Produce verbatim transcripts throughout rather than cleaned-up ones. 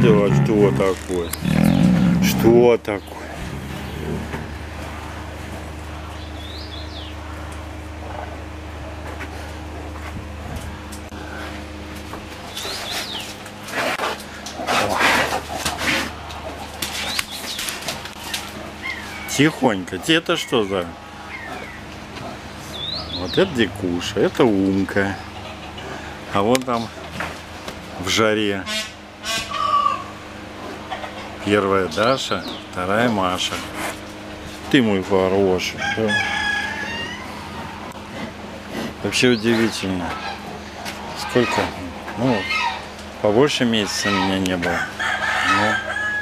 Да, что такое? Что такое? Тихонько. Это что за? Вот это Дикуша, это Умка. А вот там в жаре первая Даша, вторая Маша. Ты мой хороший. Да? Вообще удивительно. Сколько? Ну, побольше месяца меня не было. Но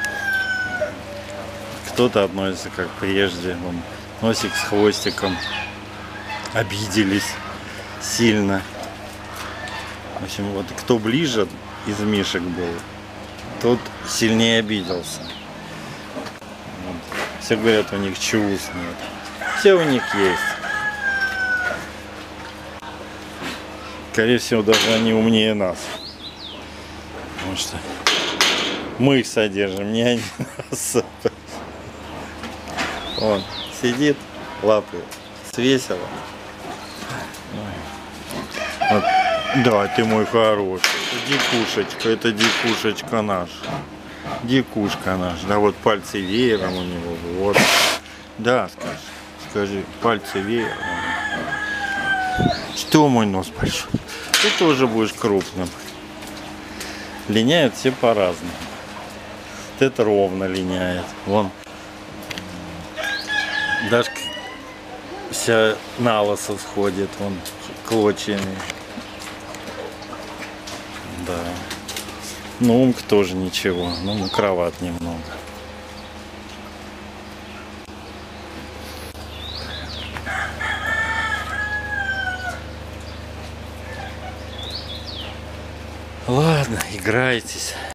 кто-то относится как прежде. Вон, носик с хвостиком. Обиделись сильно. В общем, вот кто ближе из Мишек был, тот сильнее обиделся. Вот. Все говорят, у них чувств нет. Все у них есть. Скорее всего, даже они умнее нас. Потому что мы их содержим, не они нас. Он сидит, лапы свесила. Вот. Да, ты мой хороший. Это Дикушечка, это Дикушечка наш. Дикушка наш. Да, вот пальцы веером у него. Вот. Да, скажи. Скажи, пальцы веером. Что мой нос большой? Ты тоже будешь крупным. Линяют все по-разному. Вот это ровно линяет. Вон. Дашка вся на лысо сходит. Вон клочьями. Да. Ну, Умка тоже ничего. Ну, мокроват немного. Ладно, играйтесь.